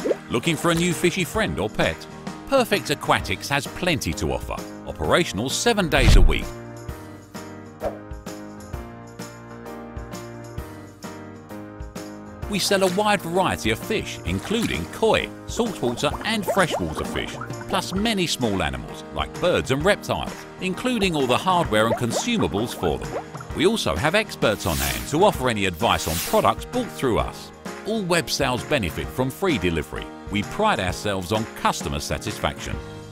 Looking for a new fishy friend or pet? Perfect Aquatics has plenty to offer. Operational 7 days a week. We sell a wide variety of fish, including koi, saltwater and freshwater fish, plus many small animals like birds and reptiles, including all the hardware and consumables for them. We also have experts on hand to offer any advice on products bought through us. All web sales benefit from free delivery. We pride ourselves on customer satisfaction.